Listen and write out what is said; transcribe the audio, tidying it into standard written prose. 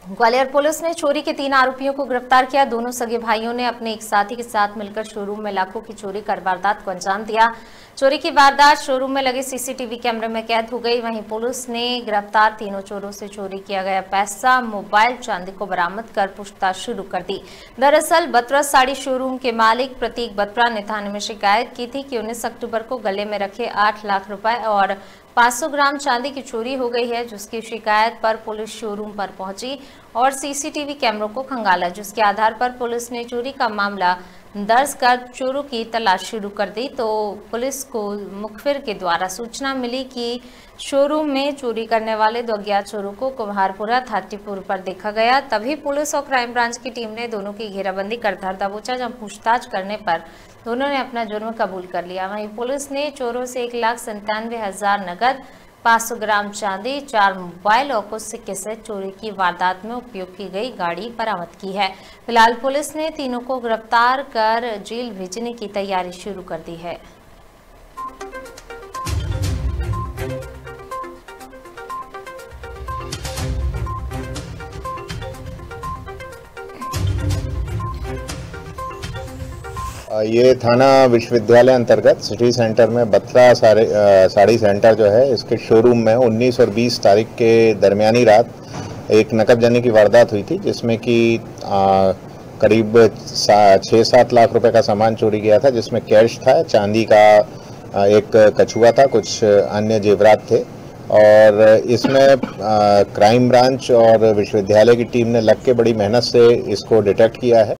Gwalior police ने चोरी के 3 आरोपियों को गिरफ्तार किया। दोनों सगे भाइयों ने अपने एक साथी के साथ मिलकर शोरूम में लाखों की चोरी कर वारदात को अंजाम दिया। चोरी की वारदात शोरूम में लगे सीसीटीवी कैमरे में कैद हो गई। वहीं पुलिस ने गिरफ्तार तीनों चोरों से चोरी किया गया पैसा, मोबाइल, चांदी को बरामद कर पूछताछ शुरू कर दी। दरअसल बत्रा साड़ी शोरूम के मालिक प्रतीक बत्रा ने थाने में शिकायत की थी कि 19 अक्टूबर को गले में रखे 8 लाख रुपए और 500 ग्राम चांदी की चोरी हो गई है, जिसकी शिकायत पर पुलिस शोरूम पर पहुंची और सीसीटीवी कैमरों को खंगाला, जिसके आधार पर पुलिस ने चोरी का मामला दर्ज कर चोरों की तलाश शुरू कर दी। तो पुलिस को मुखबिर के द्वारा सूचना मिली कि शोरूम में चोरी करने वाले 2 अज्ञात चोरों को कुम्हारपुरा थाटीपुर पर देखा गया। तभी पुलिस और क्राइम ब्रांच की टीम ने दोनों की घेराबंदी कर धर दबोचा। जब पूछताछ करने पर दोनों ने अपना जुर्म कबूल कर लिया। वहीं पुलिस ने चोरों से 1,97,000 नकद, 500 ग्राम चांदी, 4 मोबाइल और कुछ सिक्के से चोरी की वारदात में उपयोग की गई गाड़ी बरामद की है। फिलहाल पुलिस ने तीनों को गिरफ्तार कर जेल भेजने की तैयारी शुरू कर दी है। ये थाना विश्वविद्यालय अंतर्गत सिटी सेंटर में बत्रा साड़ी सेंटर जो है, इसके शोरूम में 19 और 20 तारीख के दरमियानी रात एक नकद जनी की वारदात हुई थी, जिसमें कि करीब 6-7 लाख रुपए का सामान चोरी गया था, जिसमें कैश था, चांदी का एक कछुआ था, कुछ अन्य जेवरात थे। और इसमें क्राइम ब्रांच और विश्वविद्यालय की टीम ने लग के बड़ी मेहनत से इसको डिटेक्ट किया है।